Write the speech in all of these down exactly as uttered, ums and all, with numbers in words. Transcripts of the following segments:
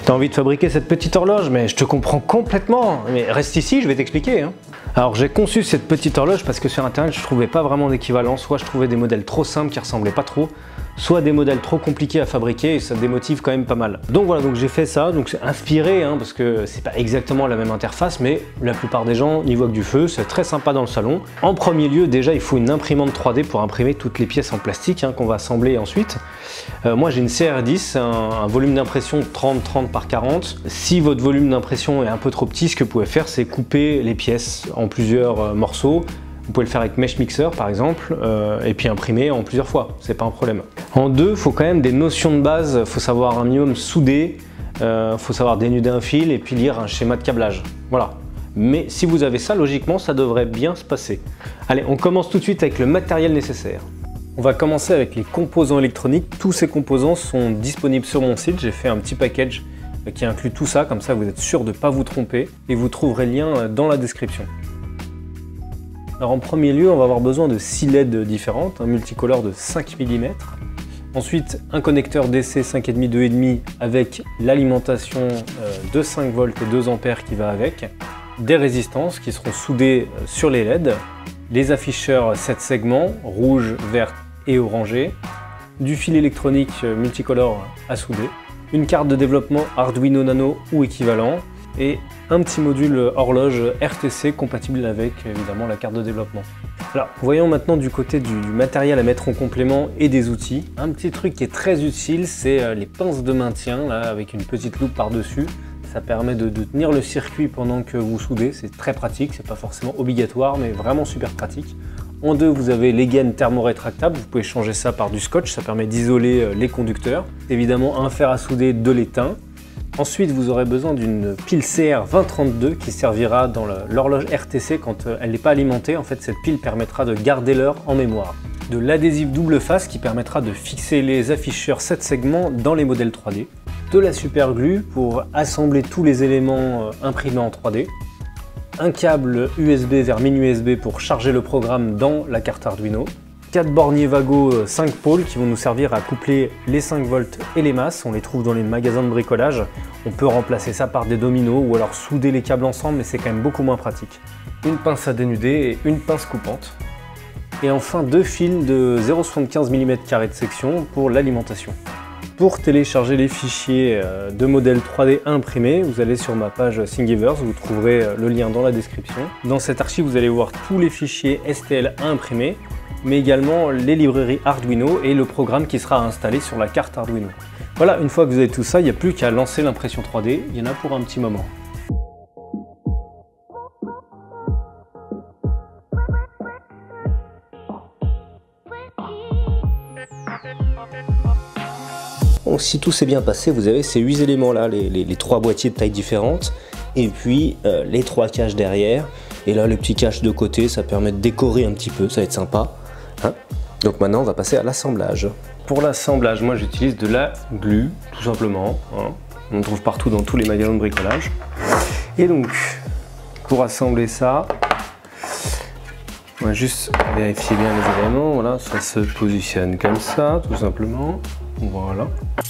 T'as envie de fabriquer cette petite horloge, mais je te comprends complètement. Mais reste ici, je vais t'expliquer. Hein. Alors j'ai conçu cette petite horloge parce que sur internet je trouvais pas vraiment d'équivalent. Soit je trouvais des modèles trop simples qui ressemblaient pas trop, soit des modèles trop compliqués à fabriquer et ça démotive quand même pas mal. Donc voilà, donc j'ai fait ça, donc c'est inspiré hein, parce que c'est pas exactement la même interface, mais la plupart des gens n'y voient que du feu, c'est très sympa dans le salon. En premier lieu, déjà il faut une imprimante trois D pour imprimer toutes les pièces en plastique hein, qu'on va assembler ensuite. Euh, moi j'ai une C R dix, un, un volume d'impression trente trente par quarante. Si votre volume d'impression est un peu trop petit, ce que vous pouvez faire c'est couper les pièces en plusieurs euh, morceaux. Vous pouvez le faire avec Mesh Mixer par exemple, euh, et puis imprimer en plusieurs fois, c'est pas un problème. En deux, il faut quand même des notions de base, il faut savoir un minimum souder, il euh, faut savoir dénuder un fil et puis lire un schéma de câblage. Voilà. Mais si vous avez ça, logiquement, ça devrait bien se passer. Allez, on commence tout de suite avec le matériel nécessaire. On va commencer avec les composants électroniques. Tous ces composants sont disponibles sur mon site. J'ai fait un petit package qui inclut tout ça, comme ça vous êtes sûr de ne pas vous tromper et vous trouverez le lien dans la description. Alors en premier lieu, on va avoir besoin de six L E D différentes, un multicolore de cinq millimètres. Ensuite, un connecteur D C cinq virgule cinq deux virgule cinq avec l'alimentation de cinq volts et deux ampères qui va avec. Des résistances qui seront soudées sur les L E D. Les afficheurs sept segments, rouge, vert et orangé. Du fil électronique multicolore à souder. Une carte de développement Arduino Nano ou équivalent. Et un petit module horloge R T C compatible avec évidemment la carte de développement. Alors voyons maintenant du côté du, du matériel à mettre en complément et des outils. Un petit truc qui est très utile, c'est les pinces de maintien là, avec une petite loupe par-dessus. Ça permet de, de tenir le circuit pendant que vous soudez, c'est très pratique, c'est pas forcément obligatoire mais vraiment super pratique. En deux, vous avez les gaines thermorétractables, vous pouvez changer ça par du scotch, ça permet d'isoler les conducteurs. Évidemment un fer à souder de l'étain. Ensuite, vous aurez besoin d'une pile C R vingt trente-deux qui servira dans l'horloge R T C quand elle n'est pas alimentée. En fait, cette pile permettra de garder l'heure en mémoire. De l'adhésif double face qui permettra de fixer les afficheurs sept segments dans les modèles trois D. De la super glue pour assembler tous les éléments imprimés en trois D. Un câble U S B vers mini U S B pour charger le programme dans la carte Arduino. quatre borniers Wago cinq pôles qui vont nous servir à coupler les cinq volts et les masses. On les trouve dans les magasins de bricolage. On peut remplacer ça par des dominos ou alors souder les câbles ensemble, mais c'est quand même beaucoup moins pratique. Une pince à dénuder et une pince coupante. Et enfin deux fils de zéro virgule soixante-quinze millimètres carrés de section pour l'alimentation. Pour télécharger les fichiers de modèle trois D imprimés, vous allez sur ma page Thingiverse, vous trouverez le lien dans la description. Dans cette archive, vous allez voir tous les fichiers S T L à imprimer, mais également les librairies Arduino et le programme qui sera installé sur la carte Arduino. Voilà, une fois que vous avez tout ça, il n'y a plus qu'à lancer l'impression trois D, il y en a pour un petit moment. Donc si tout s'est bien passé, vous avez ces huit éléments là, les, les, les trois boîtiers de taille différentes, et puis euh, les trois caches derrière, et là le petit cache de côté, ça permet de décorer un petit peu, ça va être sympa. Hein. Donc maintenant on va passer à l'assemblage. Pour l'assemblage, moi j'utilise de la glue, tout simplement. Hein. On trouve partout dans tous les magasins de bricolage. Et donc, pour assembler ça, on va juste vérifier bien les éléments. Voilà, ça se positionne comme ça, tout simplement. Voilà.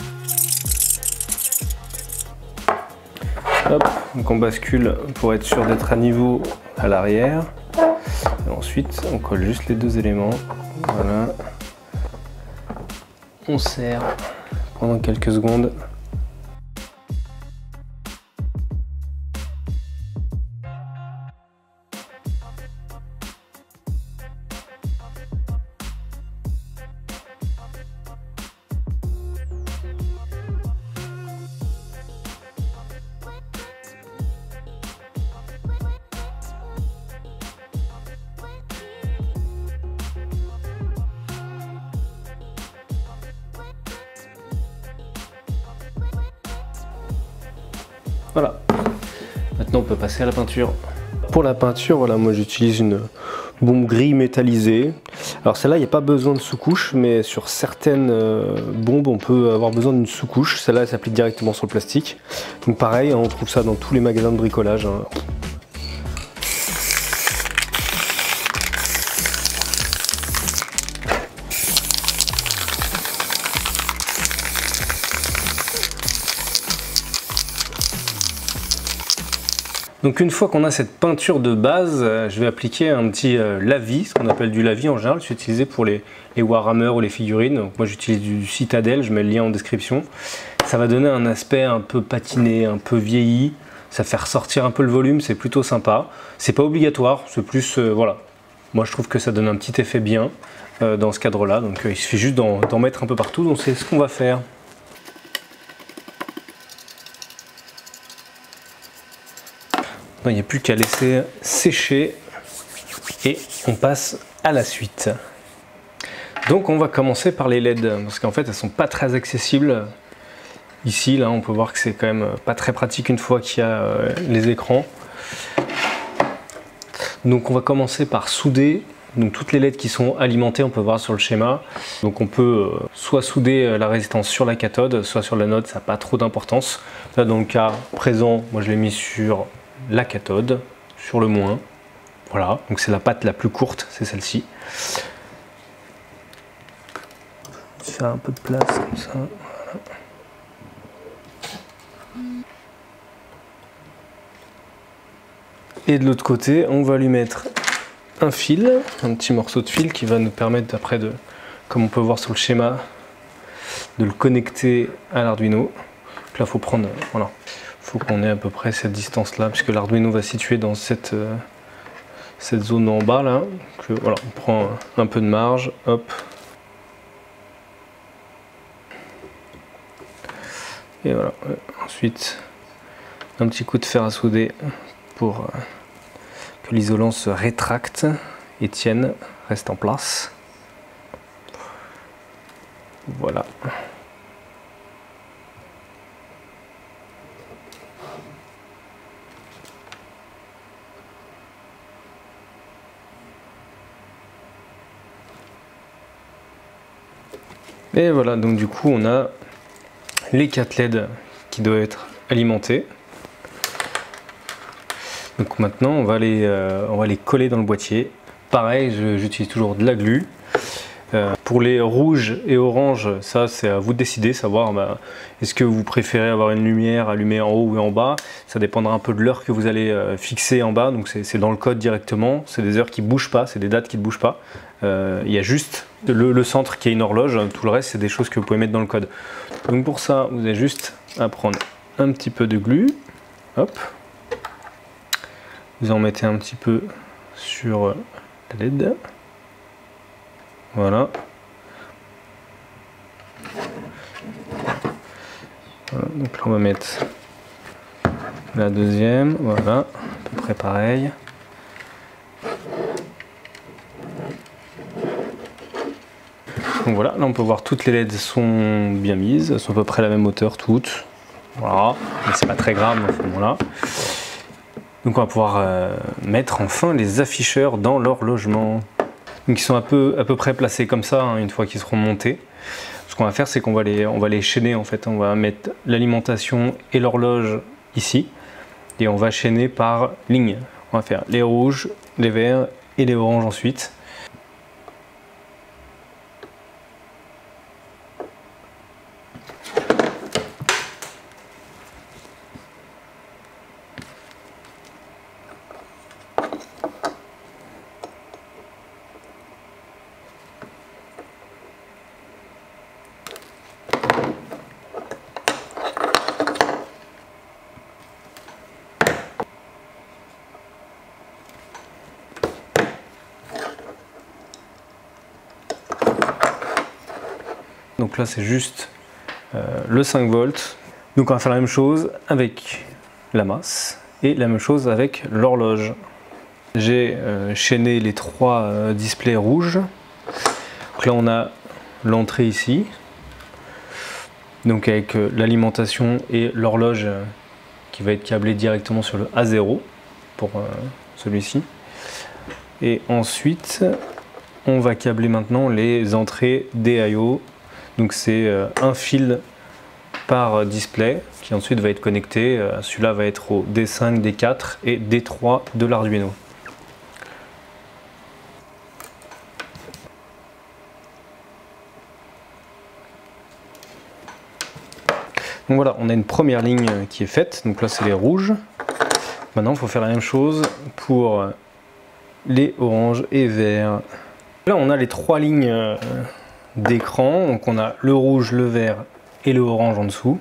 Hop, donc on bascule pour être sûr d'être à niveau à l'arrière. Et ensuite, on colle juste les deux éléments. Voilà. On serre pendant quelques secondes. Voilà, maintenant on peut passer à la peinture. Pour la peinture, voilà, moi j'utilise une bombe gris métallisée. Alors celle-là, il n'y a pas besoin de sous-couche, mais sur certaines euh, bombes, on peut avoir besoin d'une sous-couche. Celle-là, elle s'applique directement sur le plastique. Donc pareil, hein, on trouve ça dans tous les magasins de bricolage. Hein. Donc une fois qu'on a cette peinture de base, je vais appliquer un petit lavis, ce qu'on appelle du lavis en général, c'est utilisé pour les, les Warhammer ou les figurines. Donc moi j'utilise du Citadel, je mets le lien en description. Ça va donner un aspect un peu patiné, un peu vieilli, ça fait ressortir un peu le volume, c'est plutôt sympa. C'est pas obligatoire, c'est plus, euh, voilà. Moi je trouve que ça donne un petit effet bien euh, dans ce cadre-là, donc euh, il suffit juste d'en mettre un peu partout, donc c'est ce qu'on va faire. Il n'y a plus qu'à laisser sécher et on passe à la suite. Donc on va commencer par les L E D parce qu'en fait elles sont pas très accessibles. Ici là on peut voir que c'est quand même pas très pratique une fois qu'il y a euh, les écrans. Donc on va commencer par souder. Donc toutes les L E D qui sont alimentées, on peut voir sur le schéma. Donc on peut euh, soit souder la résistance sur la cathode, soit sur l'anode, ça n'a pas trop d'importance. Là dans le cas présent, moi je l'ai mis sur la cathode, sur le moins. Voilà, donc c'est la patte la plus courte, c'est celle-ci. Faire un peu de place comme ça. Voilà. Et de l'autre côté, on va lui mettre un fil, un petit morceau de fil qui va nous permettre après de, comme on peut voir sur le schéma, de le connecter à l'Arduino. Là, il faut prendre, voilà, faut qu'on ait à peu près cette distance-là, puisque l'Arduino va se situer dans cette, euh, cette zone en bas là. Donc, voilà, on prend un peu de marge, hop. Et voilà. Ensuite, un petit coup de fer à souder pour euh, que l'isolant se rétracte et tienne, reste en place. Voilà. Et voilà, donc du coup on a les quatre L E D qui doivent être alimentés. Donc maintenant on va les, euh, on va les coller dans le boîtier. Pareil, j'utilise toujours de la glu. Euh, pour les rouges et oranges, ça c'est à vous de décider, savoir bah, est-ce que vous préférez avoir une lumière allumée en haut ou en bas. Ça dépendra un peu de l'heure que vous allez euh, fixer en bas, donc c'est dans le code directement. C'est des heures qui ne bougent pas, c'est des dates qui ne bougent pas. Euh, il y a juste le, le centre qui est une horloge, tout le reste c'est des choses que vous pouvez mettre dans le code. Donc pour ça, vous avez juste à prendre un petit peu de glu, hop. Vous en mettez un petit peu sur la L E D. Voilà. Voilà. Donc là on va mettre la deuxième, voilà, à peu près pareil. Donc voilà, là on peut voir toutes les L E D sont bien mises, elles sont à peu près à la même hauteur toutes. Voilà, mais c'est pas très grave dans ce moment-là. Donc on va pouvoir euh, mettre enfin les afficheurs dans leur logement. Donc ils sont un peu, à peu près placés comme ça, hein, une fois qu'ils seront montés. Ce qu'on va faire, c'est qu'on va les, on va les chaîner en fait. On va mettre l'alimentation et l'horloge ici. Et on va chaîner par ligne. On va faire les rouges, les verts et les oranges ensuite. Donc là c'est juste euh, le cinq volts. Donc on va faire la même chose avec la masse et la même chose avec l'horloge. J'ai euh, chaîné les trois euh, displays rouges. Donc là on a l'entrée ici. Donc avec euh, l'alimentation et l'horloge euh, qui va être câblée directement sur le A zéro pour euh, celui-ci. Et ensuite on va câbler maintenant les entrées D I O. Donc c'est euh, un fil par display qui ensuite va être connecté. Euh, Celui-là va être au D cinq, D quatre et D trois de l'Arduino. Donc voilà, on a une première ligne qui est faite. Donc là c'est les rouges. Maintenant, il faut faire la même chose pour les oranges et verts. Là, on a les trois lignes d'écran. Donc, on a le rouge, le vert et le orange en dessous.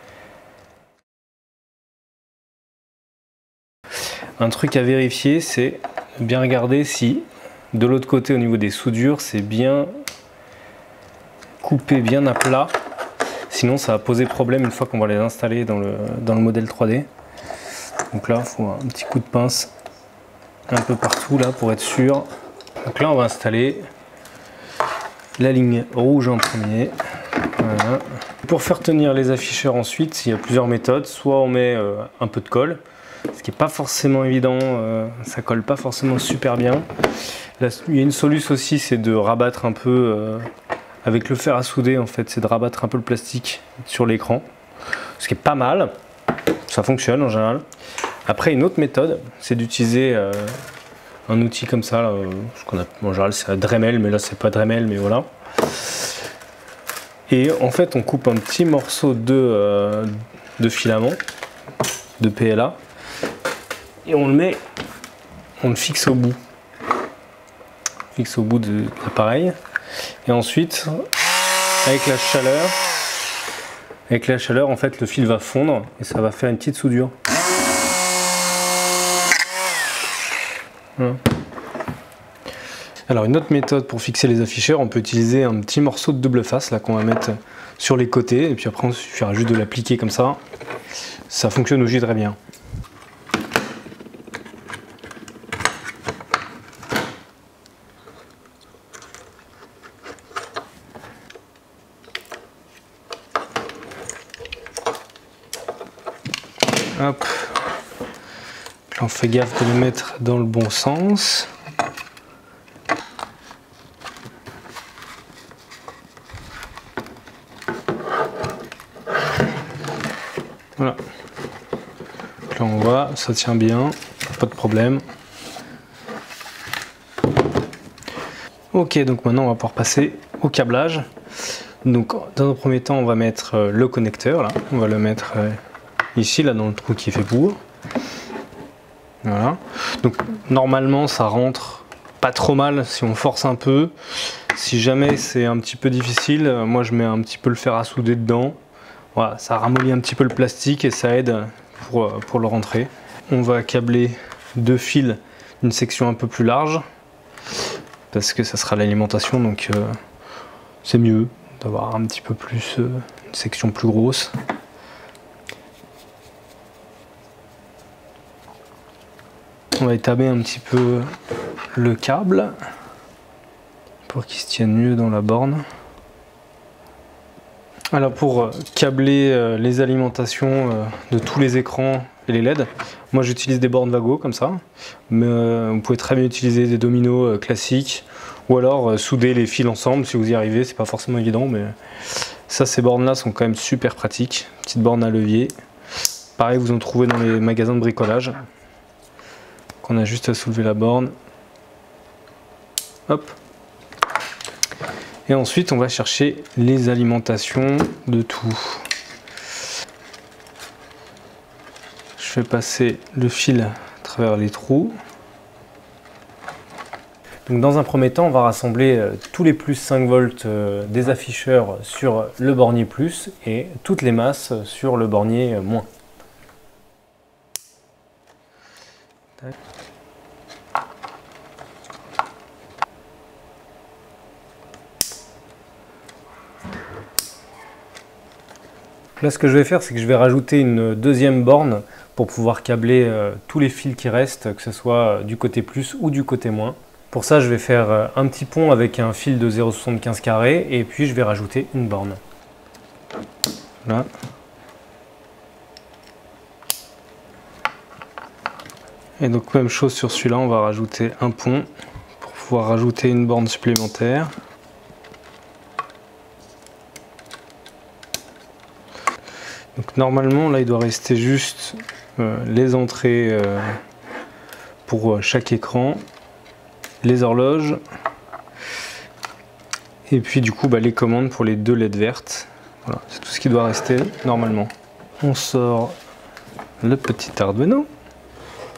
Un truc à vérifier, c'est bien regarder si de l'autre côté, au niveau des soudures, c'est bien coupé, bien à plat. Sinon, ça va poser problème une fois qu'on va les installer dans le, dans le modèle trois D. Donc là, il faut un petit coup de pince un peu partout là pour être sûr. Donc là, on va installer la ligne rouge en premier. Voilà. Pour faire tenir les afficheurs ensuite, il y a plusieurs méthodes. Soit on met euh, un peu de colle, ce qui n'est pas forcément évident, euh, ça colle pas forcément super bien. Là, il y a une solution aussi, c'est de rabattre un peu euh, avec le fer à souder, en fait, c'est de rabattre un peu le plastique sur l'écran, ce qui est pas mal, ça fonctionne en général. Après, une autre méthode, c'est d'utiliser euh, un outil comme ça, là, euh, ce qu'on appelle en général c'est un Dremel, mais là c'est pas Dremel, mais voilà. Et en fait, on coupe un petit morceau de, euh, de filament, de P L A, et on le met, on le fixe au bout, fixe au bout de l'appareil. Et ensuite, avec la chaleur, avec la chaleur, en fait, le fil va fondre et ça va faire une petite soudure. Voilà. Alors une autre méthode pour fixer les afficheurs, on peut utiliser un petit morceau de double face là qu'on va mettre sur les côtés et puis après il suffira juste de l'appliquer comme ça. Ça fonctionne aussi très bien. Hop. Là, on fait gaffe de le mettre dans le bon sens. Voilà. Là on voit, ça tient bien, pas de problème. Ok, donc maintenant on va pouvoir passer au câblage. Donc dans un premier temps, on va mettre le connecteur là, on va le mettre ici là dans le trou qui est fait pour. Voilà. Donc normalement ça rentre pas trop mal si on force un peu. Si jamais c'est un petit peu difficile, moi je mets un petit peu le fer à souder dedans. Voilà, ça ramollit un petit peu le plastique et ça aide pour, pour le rentrer. On va câbler deux fils d'une section un peu plus large parce que ça sera l'alimentation, donc euh, c'est mieux d'avoir un petit peu plus euh, une section plus grosse. On va étamer un petit peu le câble pour qu'il se tienne mieux dans la borne. Alors pour câbler les alimentations de tous les écrans et les L E D, moi j'utilise des bornes Wago comme ça, mais vous pouvez très bien utiliser des dominos classiques ou alors souder les fils ensemble si vous y arrivez, c'est pas forcément évident, mais ça, ces bornes là sont quand même super pratiques. Petite borne à levier, pareil vous en trouvez dans les magasins de bricolage. On a juste à soulever la borne, hop, et ensuite on va chercher les alimentations de tout. Je fais passer le fil à travers les trous. Donc dans un premier temps, on va rassembler tous les plus cinq volts des afficheurs sur le bornier plus et toutes les masses sur le bornier moins. Tac. Là, ce que je vais faire, c'est que je vais rajouter une deuxième borne pour pouvoir câbler euh, tous les fils qui restent, que ce soit du côté plus ou du côté moins. Pour ça, je vais faire euh, un petit pont avec un fil de zéro virgule soixante-quinze carré et puis je vais rajouter une borne. Là. Et donc, même chose sur celui-là, on va rajouter un pont pour pouvoir rajouter une borne supplémentaire. Donc normalement là il doit rester juste euh, les entrées euh, pour chaque écran, les horloges et puis du coup bah, les commandes pour les deux L E D vertes. Voilà, c'est tout ce qui doit rester normalement. On sort le petit Arduino.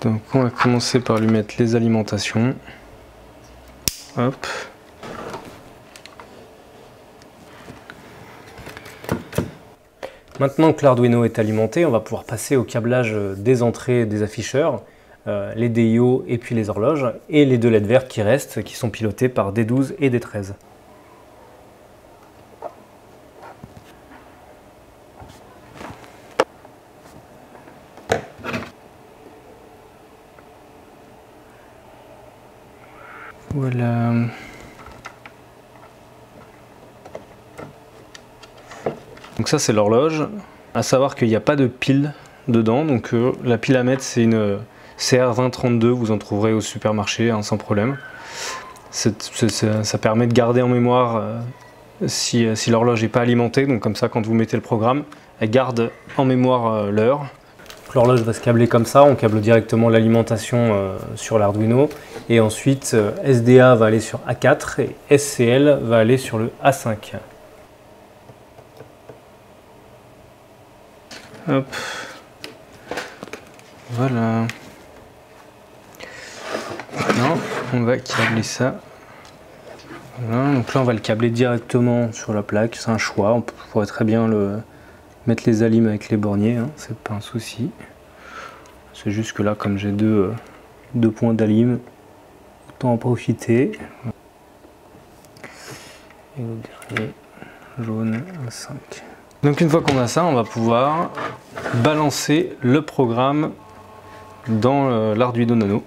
Donc on va commencer par lui mettre les alimentations. Hop. Maintenant que l'Arduino est alimenté, on va pouvoir passer au câblage des entrées des afficheurs, euh, les D I O et puis les horloges, et les deux L E D vertes qui restent, qui sont pilotées par D douze et D treize. Voilà. Donc ça c'est l'horloge. À savoir qu'il n'y a pas de pile dedans, donc euh, la pile à mettre c'est une C R vingt trente-deux, vous en trouverez au supermarché hein, sans problème. C'est, c'est, ça permet de garder en mémoire euh, si, si l'horloge n'est pas alimentée, donc comme ça quand vous mettez le programme, elle garde en mémoire euh, l'heure. L'horloge va se câbler comme ça, on câble directement l'alimentation euh, sur l'Arduino et ensuite euh, S D A va aller sur A quatre et S C L va aller sur le A cinq. Hop, voilà. Maintenant, on va câbler ça. Voilà. Donc là, on va le câbler directement sur la plaque, c'est un choix, on pourrait très bien le mettre les alimes avec les borniers, hein, c'est pas un souci. C'est juste que là, comme j'ai deux, euh, deux points d'alim, autant en profiter. Et le dernier, jaune, un cinq. Donc une fois qu'on a ça, on va pouvoir balancer le programme dans euh, l'Arduino Nano.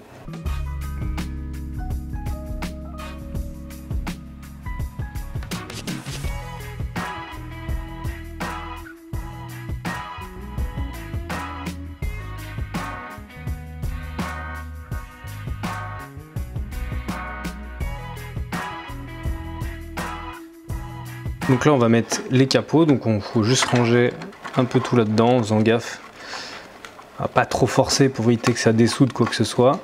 Donc là on va mettre les capots, donc il faut juste ranger un peu tout là-dedans en faisant gaffe à pas trop forcer pour éviter que ça dessoude quoi que ce soit.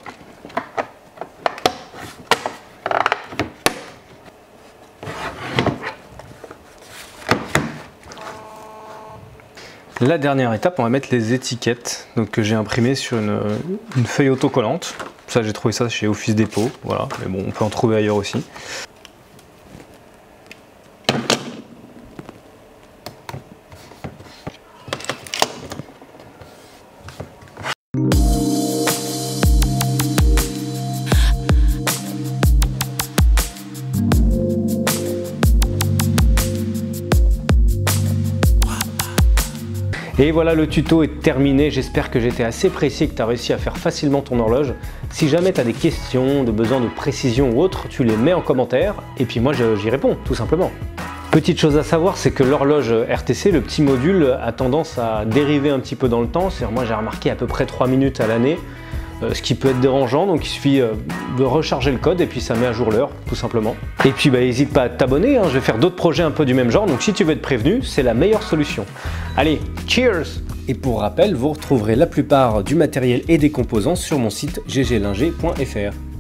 La dernière étape, on va mettre les étiquettes donc, que j'ai imprimées sur une, une feuille autocollante. Ça j'ai trouvé ça chez Office Depot, voilà, mais bon on peut en trouver ailleurs aussi. Et voilà, le tuto est terminé, j'espère que j'étais assez précis et que tu as réussi à faire facilement ton horloge. Si jamais tu as des questions, de besoin de précision ou autre, tu les mets en commentaire et puis moi j'y réponds tout simplement. Petite chose à savoir, c'est que l'horloge R T C, le petit module, a tendance à dériver un petit peu dans le temps. C'est-à-dire moi j'ai remarqué à peu près trois minutes à l'année, euh, ce qui peut être dérangeant, donc il suffit euh, de recharger le code et puis ça met à jour l'heure tout simplement. Et puis bah, n'hésite pas à t'abonner, hein, je vais faire d'autres projets un peu du même genre, donc si tu veux être prévenu, c'est la meilleure solution. Allez, cheers! Et pour rappel, vous retrouverez la plupart du matériel et des composants sur mon site g g linger point f r.